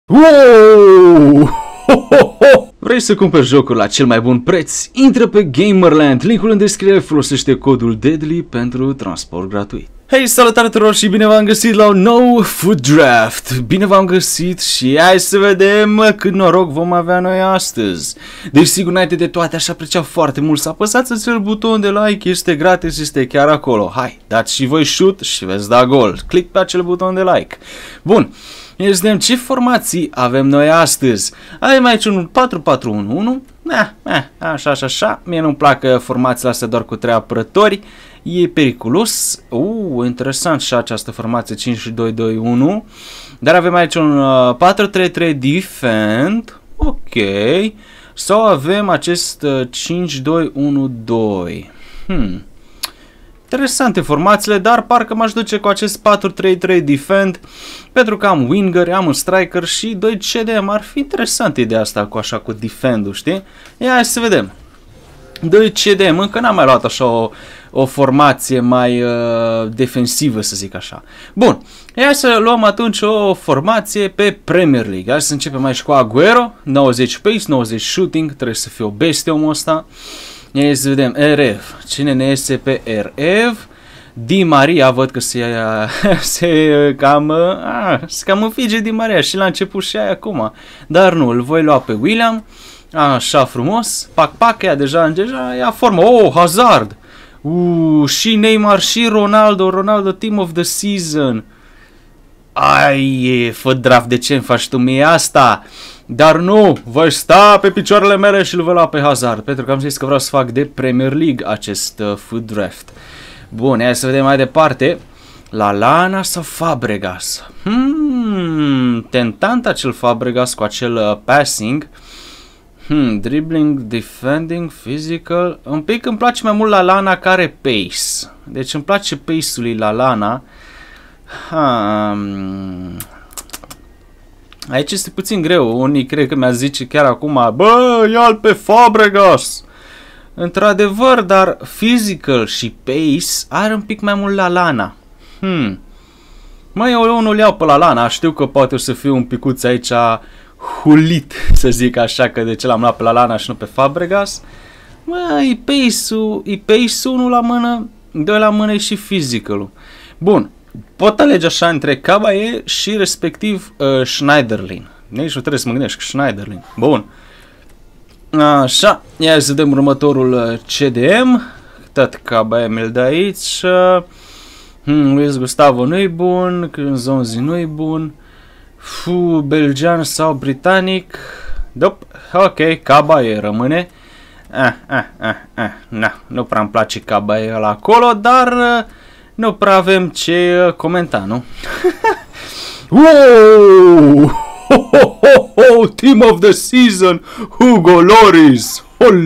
Wow! Vrei să cumperi jocuri la cel mai bun preț? Intră pe Gamerland, linkul în descriere, folosește codul DEADLY pentru transport gratuit. Hei, salutare tuturor și bine v-am găsit la un nou Food Draft. Bine v-am găsit și hai să vedem cât noroc vom avea noi astăzi. Deci sigur, înainte de toate, aș aprecia foarte mult să apăsați acel buton de like, este gratis, este chiar acolo. Hai, dați și voi shoot și veți da gol. Click pe acel buton de like. Bun. Vedem ce formații avem noi astăzi. Avem aici un 4-4-1-1. Așa. Mie nu-mi plac formațiile astea doar cu 3 apărători. E periculos. Interesant și această formație 5-2-2-1. Dar avem aici un 4-3-3 defend. Ok. Sau avem acest 5-2-1-2. Interesante formațiile, dar parcă m-aș duce cu acest 4-3-3 defend, pentru că am winger, am un striker și 2 CDM. Ar fi interesant ideea asta cu așa cu defend-ul, știi? Ia să vedem. 2 CDM, încă n-am mai luat așa o formație mai defensivă, să zic așa. Bun, ia să luăm atunci o formație pe Premier League. Hai să începem aici cu Aguero, 90 pace, 90 shooting, trebuie să fie o bestie omul ăsta. Ia să vedem, RF, cine ne iese pe RF? Di Maria, văd că se cam înfige Di Maria și la început și aia acum. Dar nu, îl voi lua pe William, așa frumos, pac, ea deja ia formă, Hazard! Și Neymar și Ronaldo Team of the Season. Fă draft, de ce îmi faci tu mie asta? Dar nu, voi sta pe picioarele mele și îl voi lua pe Hazard, pentru că am zis că vreau să fac de Premier League acest Food Draft. Bun, hai să vedem mai departe. Lallana sau Fabregas? Tentant acel Fabregas cu acel passing. Dribbling, defending, physical. Un pic îmi place mai mult Lallana care pace. Deci îmi place pace-ul lui Lallana. Aici este puțin greu. Unii cred că mi-a zice chiar acum, bă, ia-l pe Fabregas. Într-adevăr, dar physical și pace are un pic mai mult Lallana. Măi, eu nu-l iau pe Lallana. Știu că poate o să fiu un picuț aici hulit, să zic așa, că de ce l-am luat pe Lallana și nu pe Fabregas. Măi, e pace-ul 1 la mână, 2 la mână și physical-ul. Bun. Pot alege așa între Cabaye și respectiv Schneiderlin. Nici nu trebuie să mă gândesc, Schneiderlin. Bun. Așa, ia să vedem următorul CDM. Tot Cabaye mi-l dă aici. Luis Gustavo nu-i bun, Zonzi nu-i bun. Belgian sau britanic. Ok, Cabaye rămâne. Nu prea îmi place Cabaye ăla acolo, dar nu prea avem ce comenta, nu? Team of the Season, Hugo Lloris.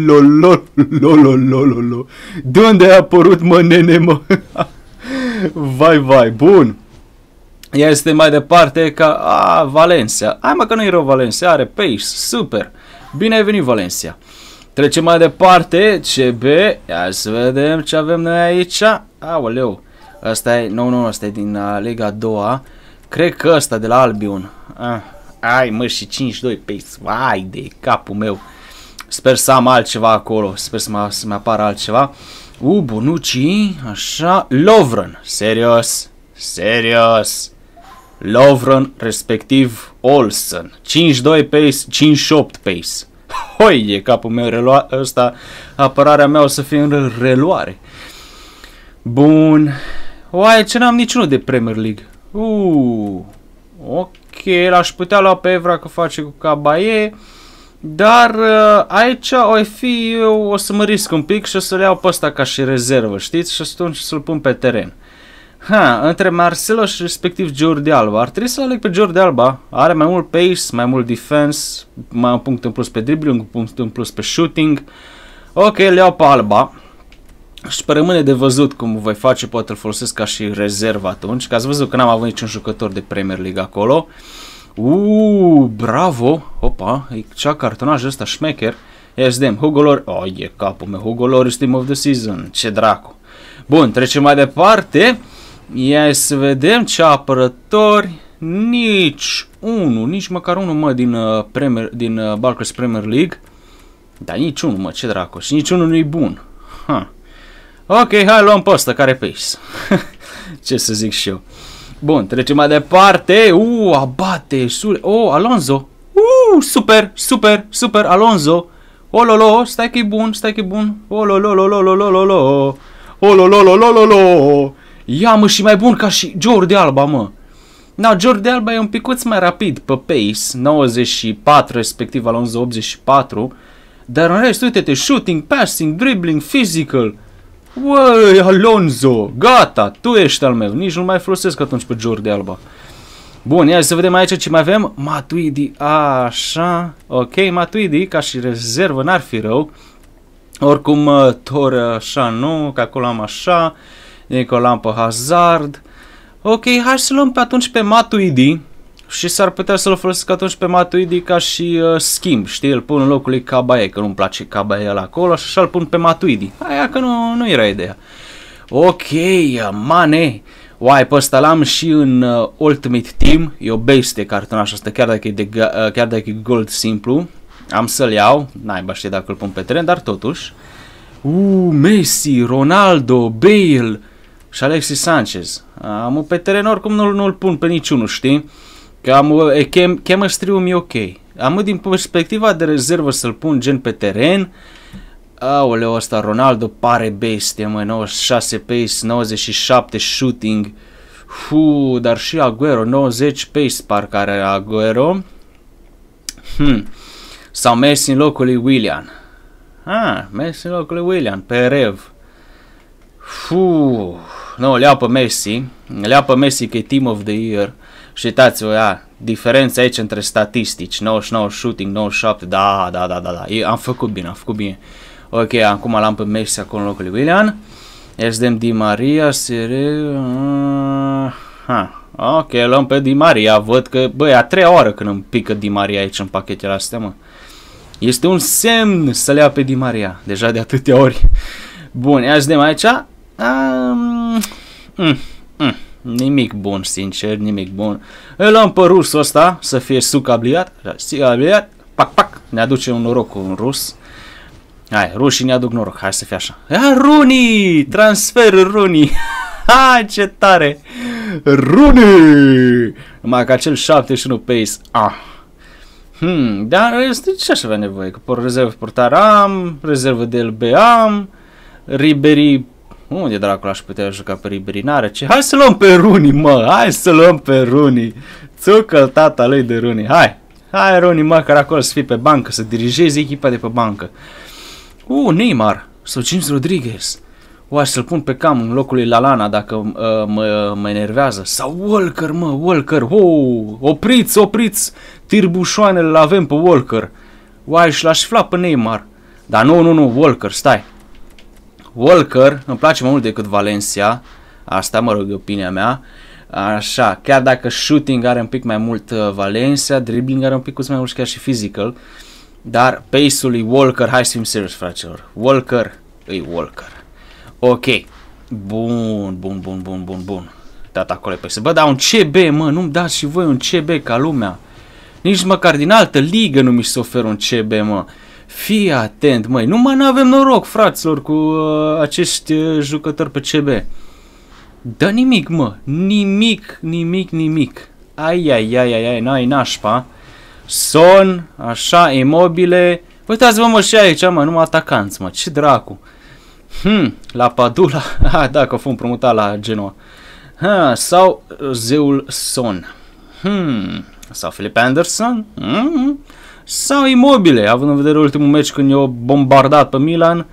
De unde a apărut, mă, nene, mă? Vai, bun. Ea este mai departe ca Valencia. Hai mă că nu-i rău Valencia, are pace, super. Bine ai venit Valencia. Trecem mai departe, CB. Ia să vedem ce avem noi aici. Aoleu. Asta e, nu, asta e din Liga a doua. Cred că ăsta de la Albion. Mă, și 5-2 pace. Vai de capul meu. Sper să am altceva acolo. Sper să-mi apară altceva. Bonucci, așa. Lovren. Serios. Lovren, respectiv Olsen. 5-2 pace, 5-8 pace. Hoi, e capul meu, ăsta, apărarea mea o să fie în reluare. Bun. Ce n-am niciunul de Premier League. Ok, l-aș putea lua pe Evra că face cu Cabaye. Dar aici o să mă risc un pic și o să le iau pe ăsta ca și rezervă, știți? Și atunci să-l pun pe teren. Între Marcelo și respectiv Jordi Alba. Ar trebui să aleg pe Jordi Alba. Are mai mult pace, mai mult defense, mai un punct în plus pe dribbling, un punct în plus pe shooting. Ok, le iau pe Alba. Și pe rămâne de văzut cum voi face, poate îl folosesc ca și rezervă atunci, că ați văzut că n-am avut niciun jucător de Premier League acolo. Bravo! Opa, e cea cartonajul ăsta șmecher. Ia să vedem, Hugo Lloris, e capul meu, Hugo Lloris Team of the Season, ce dracu. Bun, trecem mai departe. Ia să vedem ce apărători. nici unul, nici măcar unul, mă, din Barclays Premier League. Dar nici unul, mă, ce dracu, și nici unul nu-i bun. Ok, hai luăm pe ăsta care pace. Ce să zic și eu. Bun, trecem mai departe. Abate, Alonso. Super, super, super, Alonso. Ololo, stai că e bun, stai că e bun. Olololololololo. Ololololololo. Ia, mă, și mai bun ca și Jordi Alba, mă. Da, Jordi Alba e un picuț mai rapid pe pace, 94, respectiv Alonso 84. Dar în rest, uite-te, shooting, passing, dribbling, physical. Uai, Alonso, gata, tu ești al meu. Nici nu mai folosesc atunci pe Jordi Alba. Bun, ia să vedem aici ce mai avem. Matuidi, așa. Ok, Matuidi, ca și rezervă, n-ar fi rău. Oricum, Tor, așa, nu, că acolo am așa. Nicolam pe Hazard. Ok, hai să luăm pe atunci pe Matuidi. Și s-ar putea să-l folosesc atunci pe Matuidi ca și schimb, știi? Îl pun în locul lui Cabaye, că nu-mi place Cabaye la acolo, și așa îl pun pe Matuidi. Aia că nu era ideea. Ok, Mane. Uai, pe ăsta l-am și în Ultimate Team. E o bestie cartonașul ăsta, chiar dacă e gold simplu. Am să-l iau. Naiba, știi dacă îl pun pe teren, dar totuși. Messi, Ronaldo, Bale și Alexis Sanchez. Am pe teren, oricum nu-l pun pe niciunul, știi? Că chemistry-ul mi-e ok. Am din perspectiva de rezervă să-l pun gen pe teren. Aoleu, ăsta Ronaldo pare bestie, mă, 96 pace, 97 shooting. Dar și Aguero, 90 pace parcă are Aguero. Sau Messi în locul lui Willian. Messi în locul lui Willian, pe Rev. Nu, le iau pe Messi. Le iau pe Messi că e Team of the Year. Și uitați-vă, diferența aici între statistici, 99 shooting, 97, da. Am făcut bine. Ok, acum l-am pe Messi acolo în locul lui Willian. Esdem Di Maria, ok, luăm pe Di Maria, văd că, băi, a treia oară când îmi pică Di Maria aici în pachetele astea, mă. Este un semn să le ia pe Di Maria, deja de atâtea ori. Bun, ia să vedem aici. Nimic bun, sincer, nimic bun. Îl luăm pe rusul ăsta, să fie sucabliat, pac, ne aduce un noroc cu un rus. Hai, rușii ne aduc noroc, hai să fie așa. Rooney, transfer Rooney. Ce tare. Rooney. Numai că acel 71 pace. Dar ce aș avea nevoie? Că pe rezervă portar am, rezervă de LB am, Ribery. Unde dracul aș putea juca pe Ribery? N-are ce. Hai să luăm pe Rooney, mă. Hai să luăm pe Rooney. Țucă-l tata lui de Rooney. Hai Rooney, mă, că acolo să fii pe bancă, să dirigezi echipa de pe bancă. Neymar. Sau James Rodriguez. Aș să-l pun pe cam în locul lui Lallana dacă mă enervează. Sau Walker, mă, Walker. Opriți. Tirbușoanele l-avem pe Walker. Și l-aș fla pe Neymar. Dar nu, Walker, stai. Walker, îmi place mai mult decât Valencia. Asta, mă rog, e opinia mea. Așa, chiar dacă shooting are un pic mai mult Valencia, dribbling are un pic mai mult chiar și physical. Dar pace-ul lui Walker, hai să fim serios, fraților. Walker. Ok. Bun. Tata acolo pe bă, dar un CB, mă, nu-mi dați și voi un CB ca lumea. Nici măcar din altă ligă nu mi se oferă un CB, mă. Fii atent, măi, numai n-avem noroc, fraților, cu acești jucători pe CB. Da nimic, mă, nimic. Ai, n-ai nașpa. Son, așa, Immobile. Uitați-vă, mă, și aici, mă, numai atacanți, mă, ce dracu. La Padula, da, că a fost împrumutat la Genoa. Sau zeul Son. Sau Philip Anderson. Sau Immobile, având în vedere ultimul meci când i-a bombardat pe Milan.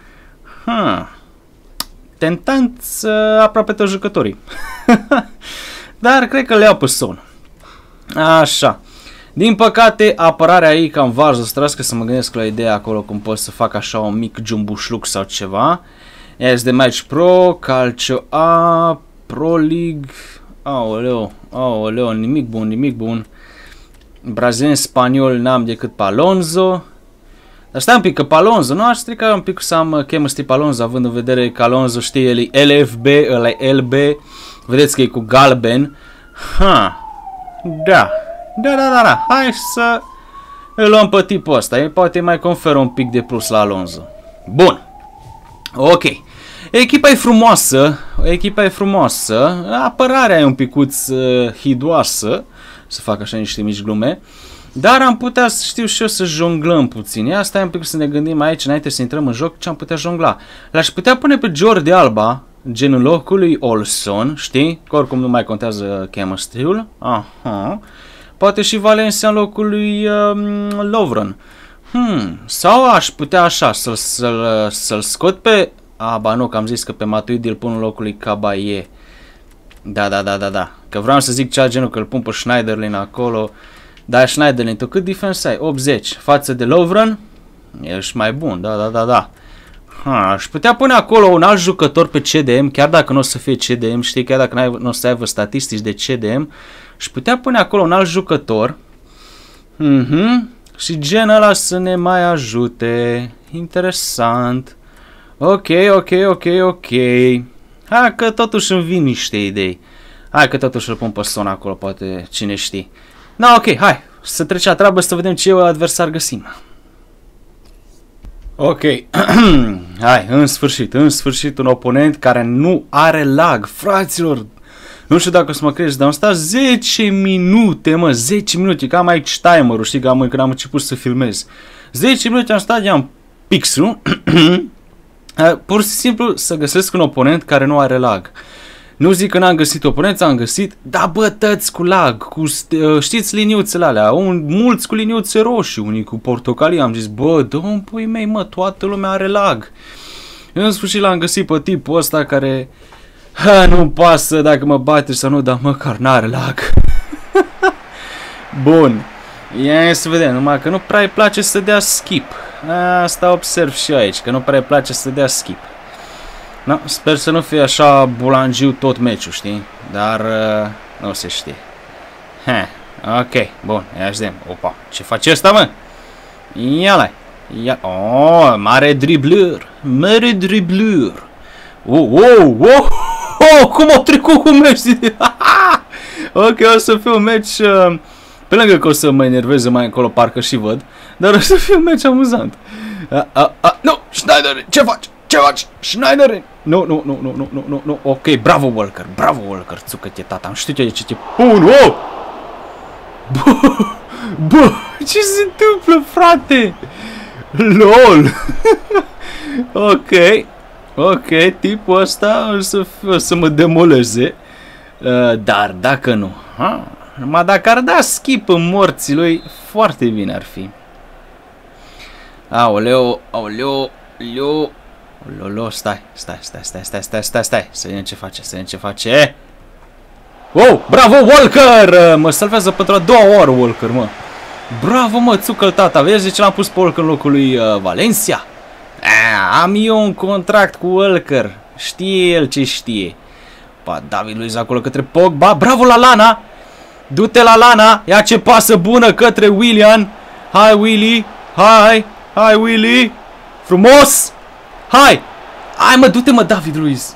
Tentant aproape toți jucătorii. Dar cred că le iau pe Son. Așa. Din păcate, apărarea ei cam varză străscă, să mă gândesc la ideea acolo cum pot să fac așa un mic jumbușluc sau ceva. SD Match Pro, Calcio A, Pro League. Aoleu, nimic bun. Brazilian, spaniol, n-am decât pe Alonso. Dar stai un pic, că pe Alonso, nu aș strica un pic să am chemistry pe Alonso, având în vedere că Alonso știe, el e LFB, ăla e LB. Vedeți că e cu galben. Da. Da. Hai să îl luăm pe tipul ăsta. Poate mai conferă un pic de plus la Alonso. Bun. Ok. Echipa e frumoasă. Apărarea e un picuț hidoasă. Să fac așa niște mici glume. Dar am putea, știu și eu, să jonglăm puțin. Ia stai un pic să ne gândim aici, înainte să intrăm în joc, ce am putea jongla. L-aș putea pune pe Jordi Alba, gen în locul lui Olson, știi? Că oricum nu mai contează chemistry-ul. Aha. Poate și Valencia în locul lui Lovren. Sau aș putea așa, să-l scot pe... ba nu, că am zis că pe Matuidi îl pun în locul lui Cabaye. Da. Că vreau să zic cea genul că îl pun pe Schneiderlin acolo. Dar Schneiderlin, tu cât defense ai? 80. Față de Lovren? Ești mai bun, da. Aș putea pune acolo un alt jucător pe CDM, chiar dacă nu o să fie CDM, știi, chiar dacă nu o să aibă statistici de CDM. Și putea pune acolo un alt jucător. Și genul ăla să ne mai ajute. Interesant. Ok. Hai că totuși îmi vin niște idei. Hai că totuși îl pun pe Son acolo, poate cine știe. Da, ok, hai. Să trecem la treabă să vedem ce adversar găsim. Ok. Hai, în sfârșit un oponent care nu are lag. Fraților, nu știu dacă o să mă crezi, dar am stat 10 minute, mă, 10 minute, cam aici timer-ul, știi, când am început să filmez. 10 minute am stat, i-am pixul. Pur și simplu să găsesc un oponent care nu are lag. Nu zic că n-am găsit oponenți, am găsit, da, bătăți cu lag, cu, știți, liniuțele alea, mulți cu liniuțe roșii, unii cu portocalii, am zis, bă, dă-mi pui mei, mă, toată lumea are lag. În sfârșit l-am găsit pe tipul ăsta care, nu-mi pasă dacă mă bate sau nu, dar măcar n-are lag. Bun, ia să vedem, numai că nu prea îi place să dea skip. Asta observ și aici, că nu prea îi place să dea skip. No, sper să nu fie așa bulangiu tot meciul, știi? Dar nu se știe. Ok, bun, ia vedem. Opa, ce face ăsta, mă? Ia-l-ai. Oh, mare driblur. Cum au trecut cu meci? Ok, o să fie un meci, pe lângă că o să mă enerveze mai încolo, parcă și văd, dar o să fie un meci amuzant. Nu, Schneider, ce faci? Ce faci? Schneider! Nu. Ok, bravo Walker, țucă-te, tata, am știut eu de ce te pun, oh! Bă, ce se întâmplă, frate? LOL! Ok, tipul ăsta o să mă demoleze, dar dacă nu, numai dacă ar da skip în morții lui, foarte bine ar fi. Aoleo, Lolo, stai, să vedem ce face, Wow, bravo Walker, mă salvează pentru a doua oară Walker, mă. Bravo, mă, țucă-l tata, vezi de ce l-am pus pe Walker în locul lui Valencia? Am eu un contract cu Walker, știe el ce știe. Pa, David Luiz acolo către Pogba, bravo la Lana, du-te la Lana, ia ce pasă bună către Willian, hai Willy, hai Willy, frumos! Hai, mă, du-te, mă, David Luiz.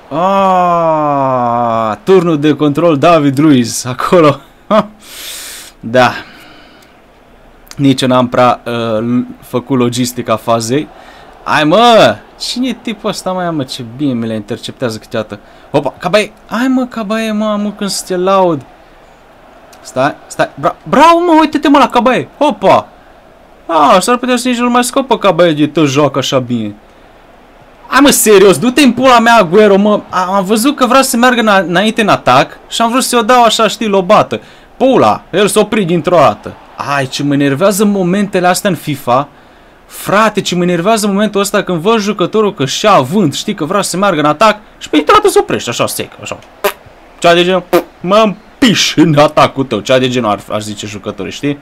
Turnul de control David Luiz, acolo. Da. Nici eu n-am prea făcut logistica fazei. Hai, mă, cine e tipul ăsta, mă, ce bine mi le interceptează câteodată. Hopa, Cabaye, hai, mă, Cabaye, mă, când să te laud. Stai, bravo, mă, uite-te, mă, la Cabaye, hopa. S-ar putea să nici nu mai scopă Cabaye de tot joacă așa bine. Hai, mă, serios, du-te în pula mea, Aguero, mă. Am văzut că vrea să meargă înainte în atac și am vrut să-i o dau așa, știi, lobată. Pula, el s-a oprit dintr-o dată. Ai, ce mă enervează momentele astea în FIFA. Frate, ce mă enervează momentul ăsta când văd jucătorul că și-a avânt, știi, că vrea să meargă în atac și pe dintr-o dată se oprește, așa, sec, așa. Cea de genul, mă împiș în atacul tău, cea de genul aș zice jucătorii, știi?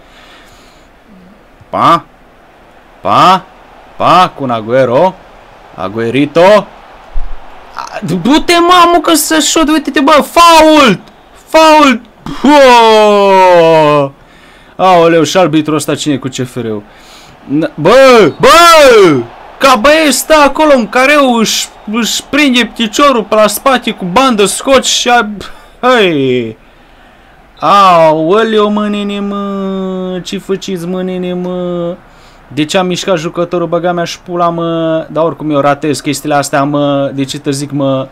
Pa, cu un Aguero. Aguerito. Du-te, mamă, că să șut, uite-te, bă, fault! Aoleu, și arbitrul ăsta cine cu CFR-ul? Bă! Cabaye stă acolo în careu, își prinde piciorul pe la spate cu bandă scotch și Aoleu, mânine, mă! Ce făciți, mânine, mă? De ce am mișcat jucătorul? Băga mea și pula, mă! Dar oricum eu ratez chestiile astea, mă! De ce te zic, mă?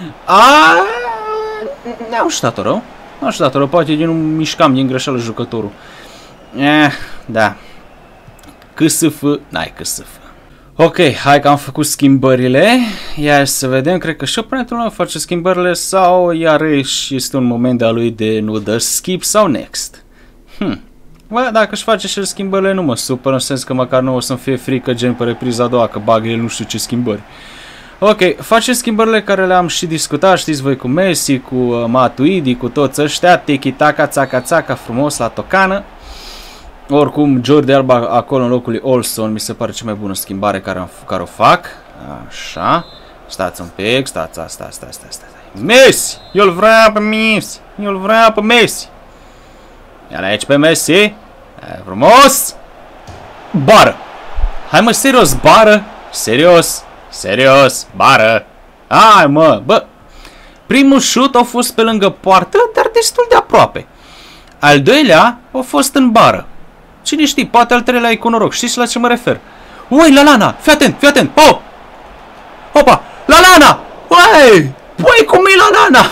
N-am șutat-o rău. N-am șutat-o rău. Poate eu nu mișcam din greșeală jucătorul. Da. CSF. N-ai CSF. Ok, hai că am făcut schimbările. Iar să vedem, cred că și oponentul meu face schimbările sau iarăși este un moment de-a lui de nu dă skip sau next. Bă, dacă își face și el schimbările nu mă supăr, în sens că măcar nu o să-mi fie frică gen pe repriza a doua că bagă el nu știu ce schimbări. Ok, face schimbările care le-am și discutat, știți voi, cu Messi, cu Matuidi, cu toți ăștia, tiki-taka, țaca-țaca, frumos la tocană. Oricum, Jordi Alba acolo în locul lui Olson mi se pare cea mai bună schimbare care o fac. Așa. Stați un pic, stați. Messi! Eu-l vreau pe Messi! Eu-l vreau pe Messi! Ia-l aici pe Messi! E frumos! Bară! Hai mă, serios, bară! Serios, bară! Hai mă, bă! Primul șut a fost pe lângă poartă, dar destul de aproape. Al doilea a fost în bară. Cine știe, poate al treilea e cu noroc. Știți la ce mă refer? Ui, Lallana! Fii atent! Oh! Opa! Lallana! Ui! Păi, cum e Lallana?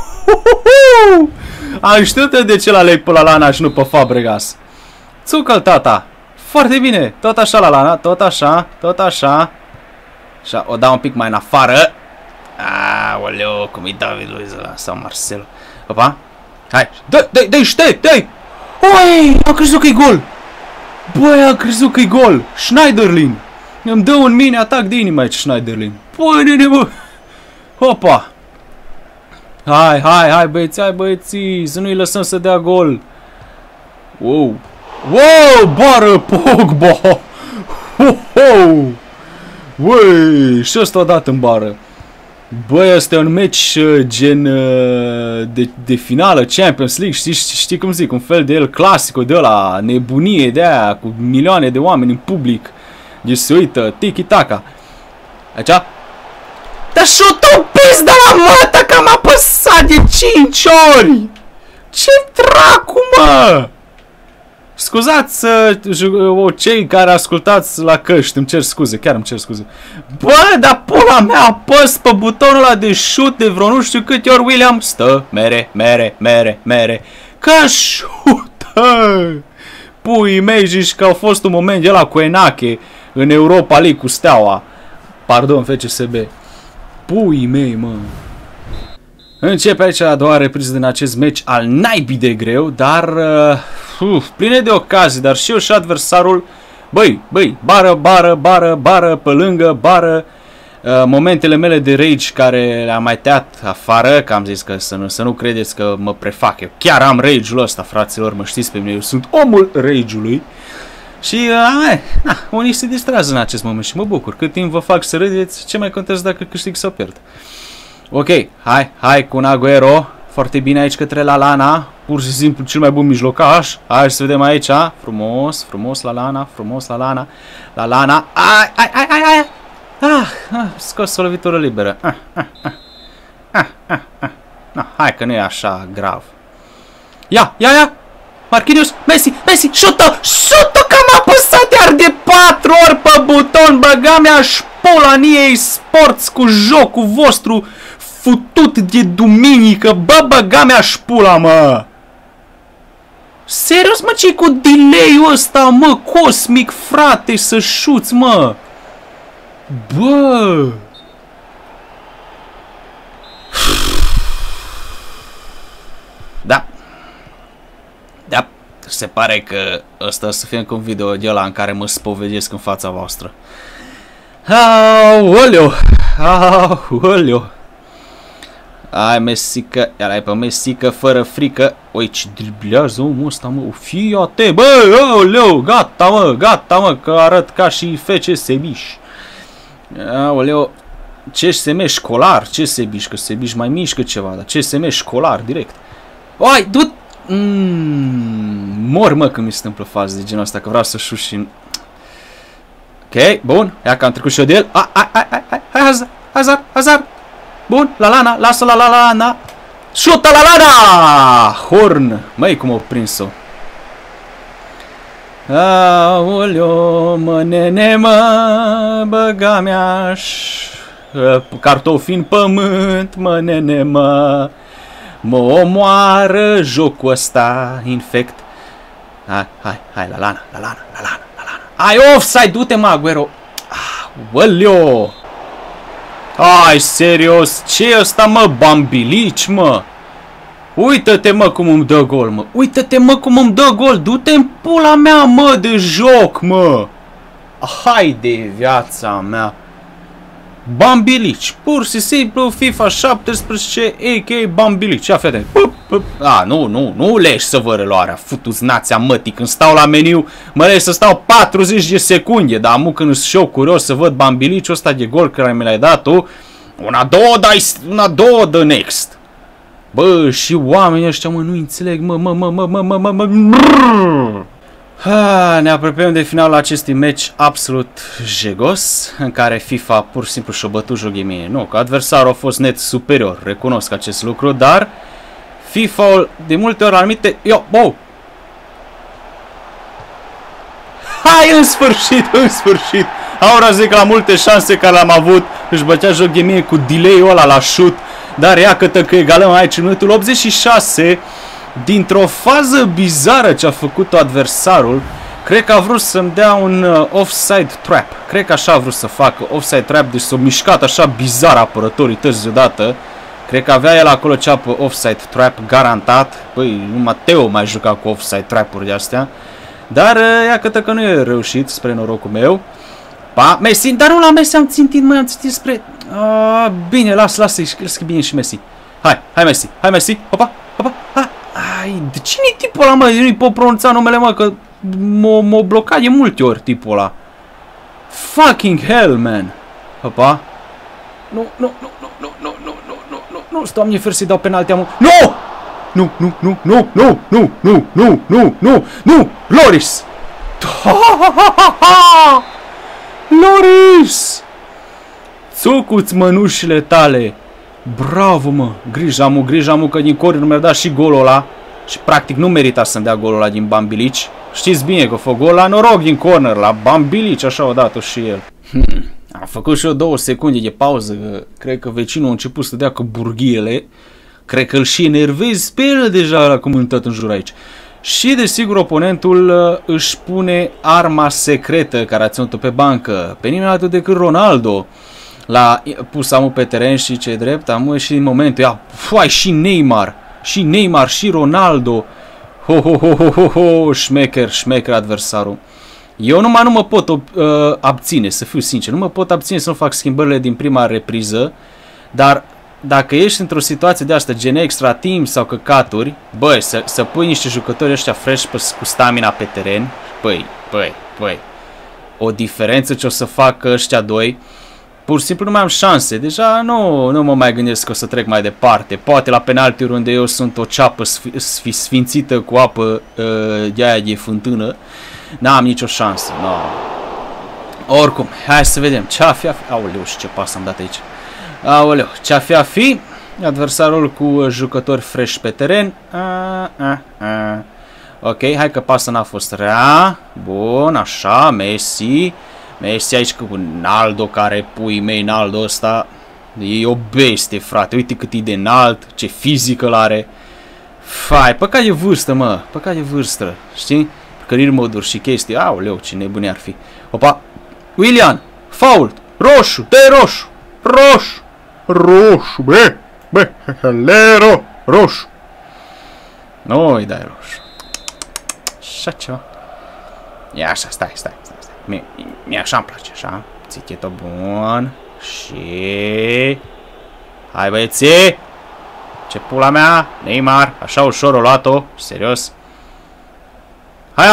Am știut de ce l-aleg pe Lallana și nu pe Fabregas. Țucă-l, tata! Foarte bine! Tot așa, Lallana, tot așa. Așa, o dau un pic mai în afară. Aoleu, cum e David Luiz ăla sau Marcelo. Opa! Hai! Dă-i! Ui! Am crezut că-i gol! Băi, am crezut că-i gol! Schneiderlin! Îmi dă un mini-atac de inimă aici, Schneiderlin. Băi, nene, bă! Hopa! Hai, băieții! Să nu-i lăsăm să dea gol! Wow! Bară, Pogba! Băi, și ăsta a dat în bară. Băi, ăsta e un meci gen de finală, Champions League, știi cum zic, un fel de el clasico de ăla, nebunie de aia, cu milioane de oameni în public. Deci se uită, tiki-taka. Aici? Dar șutul pis de la mătă că m-a apăsat de 5 ori! Ce dracu, mă! Scuzați cei care ascultați la căști, îmi cer scuze, chiar îmi cer scuze. Bă, dar pula mea, apăs pe butonul ăla de șut de vreo nu știu câte ori William stă, mere. Că șută! Pui mei, zici că au fost un moment de ăla cu Enache în Europa League cu Steaua. Pardon, FCSB. Pui mei, mă. Începe aici a doua repriză din acest meci al naibii de greu, dar pline de ocazii, dar și eu și adversarul. Băi, bară, pe lângă, bară. Momentele mele de rage care le-am mai tăiat afară, că am zis că să nu credeți că mă prefac. Eu chiar am rage-ul ăsta, fraților, mă știți pe mine, eu sunt omul rage-ului. Și, unii se distrează în acest moment și mă bucur. Cât timp vă fac să râdeți, ce mai contează dacă câștig sau pierd. Ok, hai cu un Agüero. Foarte bine aici către Lallana. Pur și simplu cel mai bun mijlocaș. Hai să vedem aici. Frumos Lallana. Lallana. Ai. Scos o lovitură liberă. Hai că nu e așa grav. Ia. Marquinhos, Messi, șută că m-a apăsat iar de 4 ori pe buton. Băga mea-și pula în EA Sports cu jocul vostru futut de duminică. Băga mea-și pula, mă. Serios, mă, ce-i cu delay-ul ăsta, mă, cosmic, frate, să șuți, mă. Bă. Da. Se pare că ăsta o să fie încă un video de ăla în care mă spovedesc în fața voastră. Aoleu. Hai, Mesică, iar ai pe Mesică fără frică. Oi, ce driblează omul ăsta, mă. Fii-te, bă, aoleu, gata, mă, că arăt ca și FC Sebiș. Aoleu, CSM școlar, ce Sebiș, că Sebiș mai mișcă ceva, dar CSM școlar, direct. Oi, du-te. Mor, mă, când mi se întâmplă faze de genul ăsta, că vreau să șut și... Ok, bun, ia că am trecut și eu de el. Hai, Hazard. Bun, Lallana, lasă la Lallana. Șută la Lana! Horn! Măi, cum o prins-o. Aoleo, mă, nene, mă, băga mea-aș cartofi în pământ, mă, nene, mă omoară jocul ăsta infect. Hai, la Lana. Ai offside, du-te, mă, Aguero. Aoleo! Hai, serios, ce e ăsta, mă, bambilici, mă? Uită-te, mă, cum îmi dă gol, mă. Uită-te, mă, cum îmi dă gol. Du-te în pula mea, mă, de joc, mă. Hai de viața mea. Bambilici. Pur și simplu FIFA 17, a.k.a. Bambilici. Ia, fete. Nu leși să vă reluarea. Futu-ți nația, mătii. Când stau la meniu, mă leși să stau 40 de secunde. Dar amu când îți știu curios să văd Bambiliciul ăsta de gol care mi l-ai dat tu. Una, două, the next. Bă, și oamenii ăștia, mă, nu înțeleg, ne apropiem de finalul acestui meci absolut jegos, în care FIFA pur și simplu și-a bătut jocul mie. Nu, că adversarul a fost net superior, recunosc acest lucru, dar FIFA-ul de multe ori anumite... Hai, în sfârșit! Aura zic la multe șanse care le-am avut, își bătea joc de mie cu delay-ul ăla la shoot. Dar iată că egalăm aici în minutul 86, dintr-o fază bizară ce a făcut-o adversarul. Cred că a vrut să-mi dea un offside trap. Cred că așa a vrut să facă, offside trap, deci s-a mișcat așa bizar apărătorii tăzi deodată. Cred că avea el acolo ceapă offside trap, garantat. Păi, numai Teo mai juca cu offside trap-uri de-astea. Dar iată că nu e reușit, spre norocul meu. Messi, dar nu la Messi am țintit, am țintit spre... bine, lasă-i bine și Messi. Hai Messi, hopa, ai, de cine-i tipul ăla, mă? Nu-i pot pronunța numele, mă, că m-a blocat de multe ori tipul ăla. Fucking hell, man. Hopa. Nu, Doamne, fer să-i dau penalti, amu. Nu, Loris! Loris! Țucu-ți mănușile tale! Bravo, mă! Grija mu, că din corner mi-a dat și golul ăla. Și practic nu merita să-mi dea golul ăla din Bambilici. Știți bine că a făcut gol la noroc din corner, la Bambilici, așa o dat-o și el. Am făcut și eu 2 secunde de pauză, că cred că vecinul a început să dea cu burghiele. Cred că îl și enervezi pe el deja la comunitate în jur aici. Și desigur oponentul își pune arma secretă care a ținut-o pe bancă. Pe nimeni altul decât Ronaldo. L-a pus amul pe teren și ce drept, amul și în momentul și Neymar și Ronaldo. Șmecher adversarul. Eu nu mă pot abține, să fiu sincer. Nu mă pot abține să nu fac schimbările din prima repriză. Dar dacă ești într-o situație de asta, gen extra timp sau căcaturi, băi, să pui niște jucători ăștia fresh cu stamina pe teren, băi, o diferență ce o să facă ăștia doi, pur și simplu nu mai am șanse, deja nu mă mai gândesc că o să trec mai departe, poate la penaltiuri unde eu sunt o ceapă sfințită cu apă de aia de fântână, n-am nicio șansă, no. Oricum, hai să vedem, ce-a fi, aoleu, și ce pas am dat aici. Aoleu, ce-a fi adversarul cu jucători fresh pe teren. Ok, hai că pasă n-a fost rea. Bun, așa, Messi aici cu Naldo, care pui mei, Naldo ăsta e o bestie, frate. Uite cât e de înalt, ce fizică l-are. Fai, păcat de vârstă, mă, păcat de vârstă, știi? Career mode-uri și chestii. Aoleu, ce nebunie ar fi. Opa, Willian, fault, roșu, dă roșu. Roșu, bă, helero, roșu. Nu-i dai roșu. Așa ceva. E așa, stai. Mie așa-mi place, așa. Țichetă bun. Și... Hai, băieții. Ce pula mea, Neymar. Așa ușor o luat-o, serios. Hai,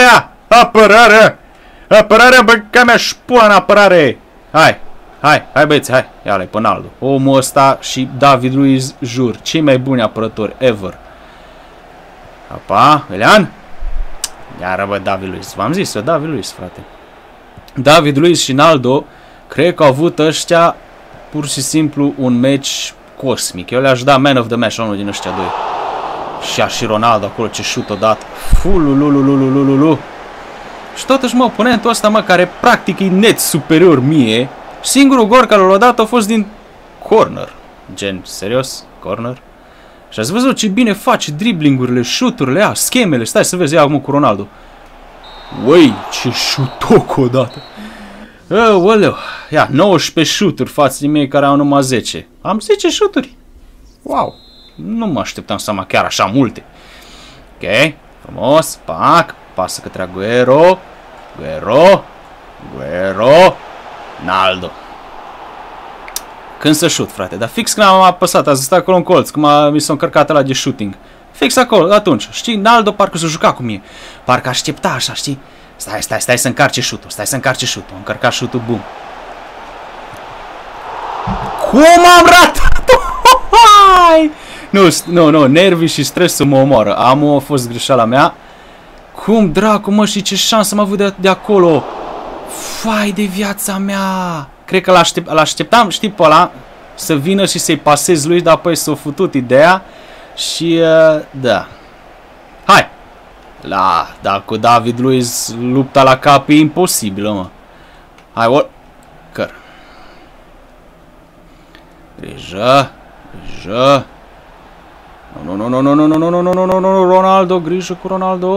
apărarea, bă, că mea șpula în apărare. Hai băieți, hai. Ia-l-ai pe Naldo. Omul ăsta și David Luiz, jur, cei mai buni apărători ever. Apa, Elian. Iară, bă, David Luiz. V-am zis eu, David Luiz, frate. David Luiz și Naldo, cred că au avut ăștia pur și simplu un meci cosmic. Eu le-aș da Man of the Match la unul din ăștia doi. Și Ronaldo acolo, ce șut odată. Fulululululululu. Și totuși, mă, oponentul ăsta, mă, care practic e net superior mie, singurul gol care l-a dat a fost din corner. Gen, serios? Corner? Și ați văzut ce bine face driblingurile, șuturile, schemele. Stai să vezi, ia acum cu Ronaldo. Uai, ce șutoc odată. Oleu. Ia, 19 șuturi față de mei care au numai 10. Am 10 șuturi. Wow. Nu mă așteptam să am chiar așa multe. Ok, frumos, pac, pasă către Aguero, Aguero, Naldo. Când să șut, frate, dar fix când am apăsat, a stat acolo în colț, cum mi s-a încărcat ăla de shooting. Fix acolo, atunci, știi, Naldo parcă s-a jucat cu mine, parcă aștepta așa, știi? Stai să încarce șutul, a încărcat șutul, bum. Cum am ratat? Nu, nervii și stresul mă omoară. A fost greșeala mea. Cum dracu, mă, și ce șansă am avut de acolo. Fai de viața mea. Cred că l-așteptam, știi, pe ăla să vină și să-i pasez lui, dar apoi s-a futut ideea. Și, da. Hai. Da, cu David Luiz lupta la cap e imposibilă, mă. Hai, căr. Grijă. Nu, Ronaldo, grijă cu Ronaldo.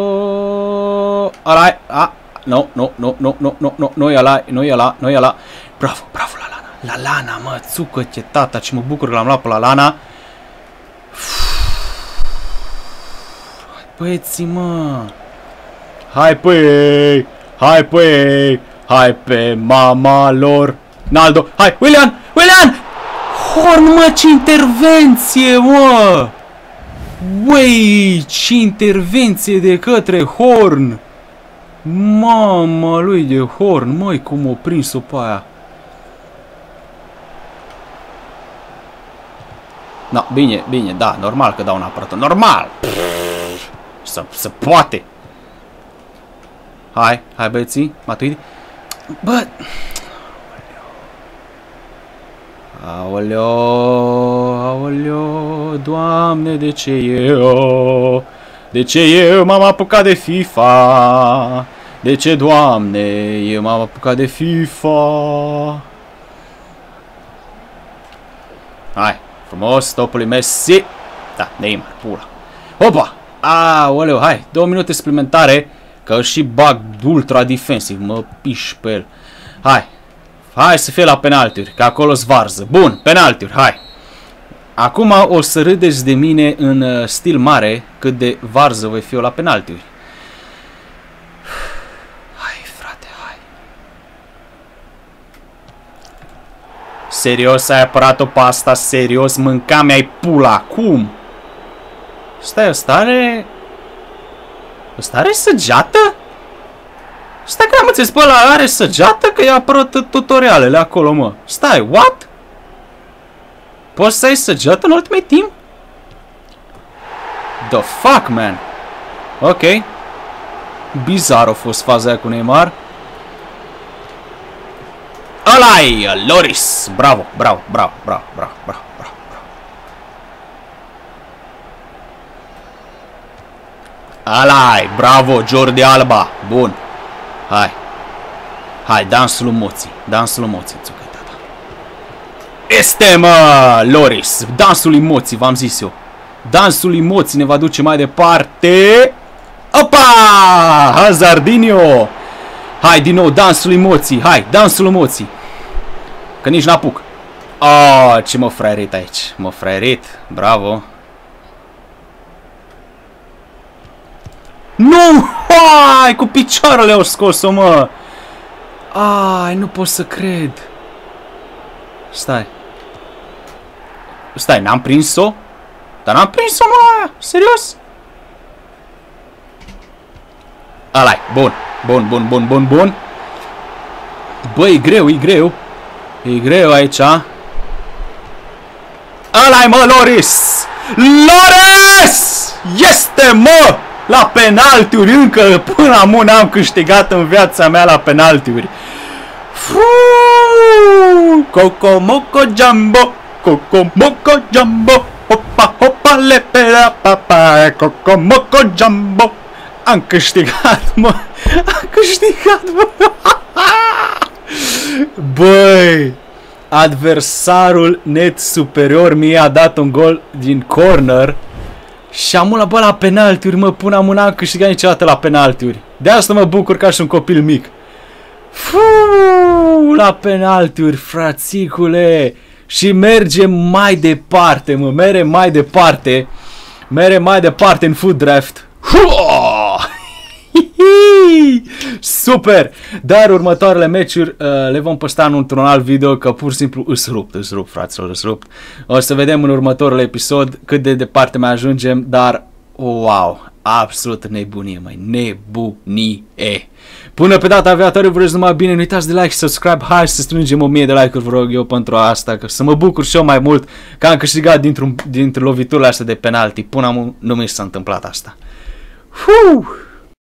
Alai, nu e ala. Bravo, Lallana, mă, țucă-te, tata, ce mă bucur că l-am luat pe Lallana. Băieții, mă. Hai pe mama lor. Naldo, hai, Willian! Horn, mă, ce intervenție, mă! Uei, ce intervenție de către Horn! Mama lui de Horn, măi, cum o prins-o pe aia. Da, bine, da, normal că dau un apărator, normal! Să poate! Hai, băieții, Matuidi. Bă! Aoleo, Doamne, de ce eu? De ce eu m-am apucat de FIFA? De ce, Doamne, eu m-am apucat de FIFA? Hai, frumos, stopul lui Messi. Da, Neymar, pula. Opa! Aoleu, hai, 2 minute suplimentare, că și bag ultra defensiv, mă piș pe el. Hai să fie la penaltiuri, că acolo-s varză. Bun, penaltiuri, hai. Acum o să râdeți de mine în stil mare cât de varză voi fi eu la penaltiuri. Hai, frate, hai. Serios, ai apărat-o pe asta? Serios, mânca mi-ai pula. Cum? Stai, ăsta are săgeată? Stai că am înțeles, pe ăla are săgeată că i-a apărut tutorialele acolo, mă. Stai, what? Poți să ai săgeată în Ultimate Team? The fuck, man? Ok. Bizar a fost faza aia cu Neymar. Ăla-i, Loris! Bravo. Ăla-i, bravo, Jordi Alba. Bun. Hai, dansul emoții, țucă, tata. Este, mă, Loris, dansul emoții, v-am zis eu. Dansul emoții ne va duce mai departe. Opa! Hazardinho! Hai, din nou, dansul emoții, că nici n-apuc. Ce mă fraierit aici, bravo. Nu! Hai, cu picioarele au scos-o, mă! Ai, nu pot să cred. Stai, n-am prins-o? Dar n-am prins-o, mă! Serios? Ăla-i, bun. Bă, e greu. E greu aici. Ăla-i, mă, Loris! Este, mă! La penaltiuri, încă până acum n-am câștigat în viața mea la penaltiuri. Coco Moco Jumbo. Coco Moco Jumbo, hopa hopa lepera papa, Coco Moco Jumbo. Am câștigat, mă! Am câștigat, mă! Băi! Adversarul net superior mie a dat un gol din corner și am la, bă, la penaltiuri, mă, până am n-am câștigat niciodată la penaltiuri. De asta mă bucur ca și un copil mic. La penaltiuri, frațicule! Și mergem mai departe, mă, mere mai departe în Foot Draft. Super! Dar următoarele meciuri le vom posta într-un alt video, că pur și simplu îs rupt, fraților, îs rupt. O să vedem în următorul episod cât de departe mai ajungem, dar wow, absolut nebunie, mai nebunie. Până pe data viitoare, vă urez numai bine, nu uitați de like și subscribe, hai să strângem 1000 de like-uri, vă rog eu, pentru asta, că să mă bucur și eu mai mult că am câștigat dintre loviturile astea de penalti, până nu mi s-a întâmplat asta.